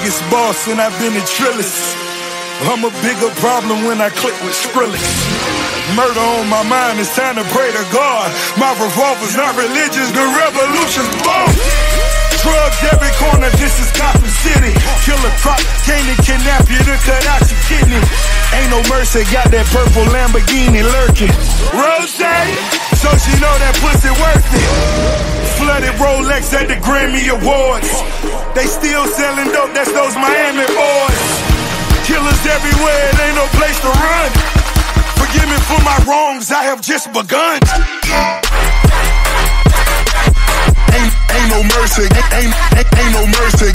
biggest boss and I've been a trillist. I'm a bigger problem when I click with Skrillex. Murder on my mind, it's time to pray to God. My revolver's not religious, the revolution's born. Drugs every corner, this is Gotham City. Killer crop, came to kidnap you to cut out your kidney. Ain't no mercy, got that purple Lamborghini lurking. Rose, so she know that pussy worth it. Flooded Rolex at the Grammy Awards. They still selling dope, that's those Miami boys. Killers everywhere, it ain't no place to run. Forgive me for my wrongs, I have just begun. Ain't no mercy, ain't no mercy.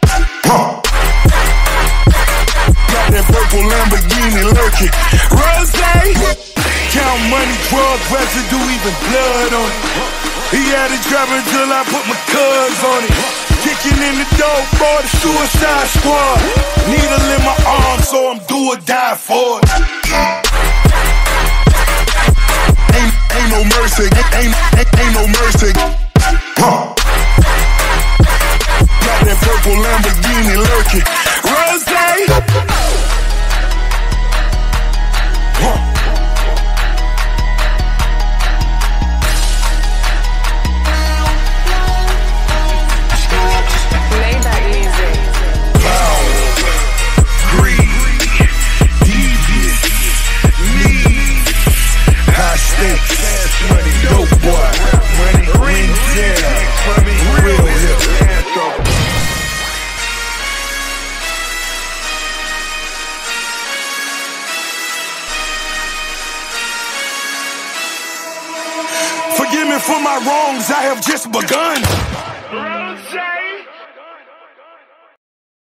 Got that purple Lamborghini lurking. Rose, count money, drug residue, even blood on it. He had it driving till I put my cuz on it. Kicking in the door for the Suicide Squad. Needle in my arm, so I'm do or die for it. Ain't no mercy, ain't no mercy. Got that purple Lamborghini lurking. Rose. Forgive me for my wrongs, I have just begun.